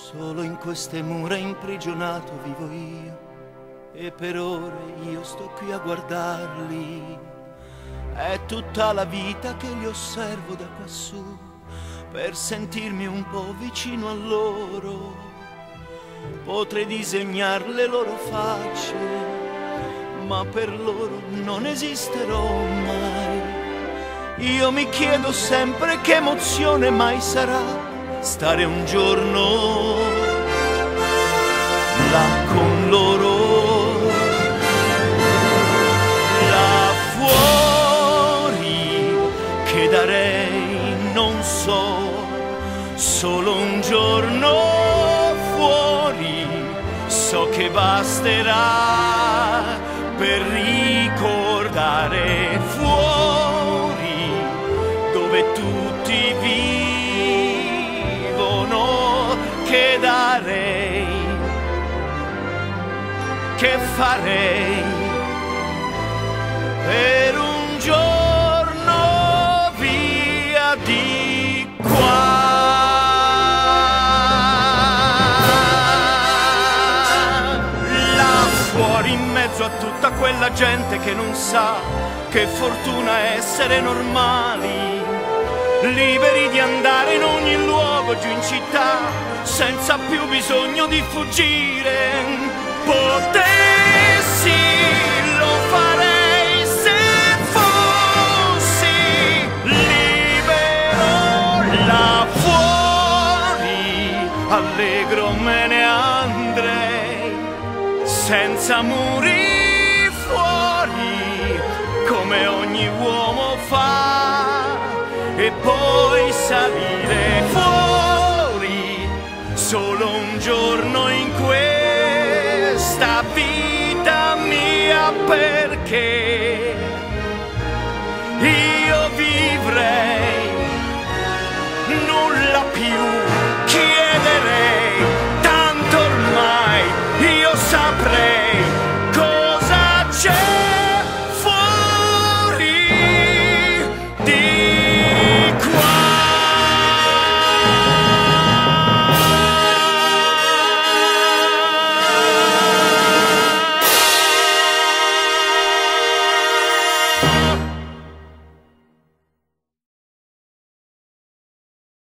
Solo in queste mura imprigionato vivo io, e per ore io sto qui a guardarli. È tutta la vita che li osservo da quassù, per sentirmi un po' vicino a loro. Potrei disegnare le loro facce, ma per loro non esisterò mai. Io mi chiedo sempre che emozione mai sarà stare un giorno là con loro, là fuori, che darei non so, solo un giorno fuori, so che basterà per ricordare fuori dove tutti vivono, che darei, che farei per un giorno via di qua. Là fuori in mezzo a tutta quella gente che non sa che fortuna essere normali, liberi di andare in ogni luogo giù in città senza più bisogno di fuggire. Potessi, lo farei se fossi libero. Là fuori, allegro me ne andrei, senza muri fuori, come ogni uomo fa, e poi salire fuori solo un giorno in questa vita mia, perché io vivrei, nulla più chiederei, tanto ormai io saprei